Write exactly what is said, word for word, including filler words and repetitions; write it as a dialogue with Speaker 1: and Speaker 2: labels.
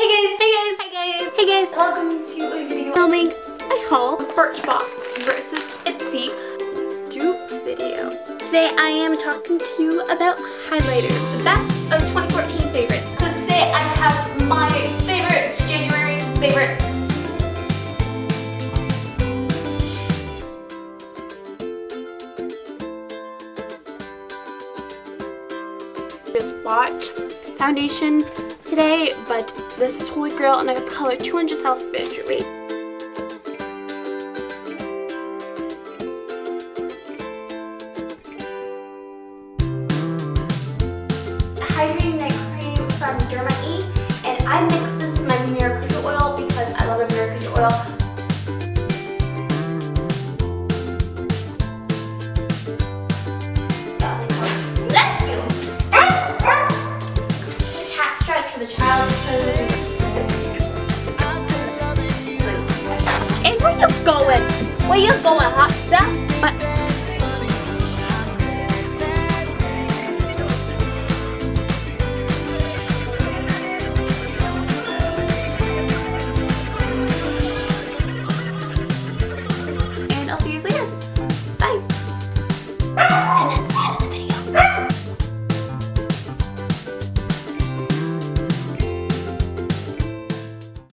Speaker 1: Hey guys, hey guys, hey guys, hey guys, welcome to a video filming a haul of Birchbox versus Ipsy dupe video. Today I am talking to you about highlighters, the best of twenty fourteen favorites. So today I have my favorites, January favorites. Just bought foundation today, but this is Holy Grail and I got the color two hundred South Bitchery. Hydrating night cream from Derma E, and I mix this with my Maracuja oil because I love my Maracuja oil. Let's go! The cat stretch for the child. Hey, where you going? Where you going, hot stuff? But